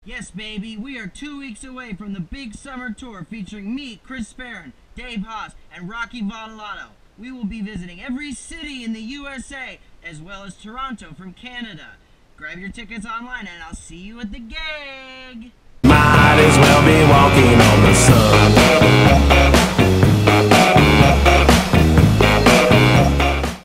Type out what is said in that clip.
Yes, baby, we are 2 weeks away from the big summer tour featuring me, Chris Farron, Dave Hause, and Rocky Votolato. We will be visiting every city in the USA, as well as Toronto from Canada. Grab your tickets online and I'll see you at the gig! Might as well be walking on the sun.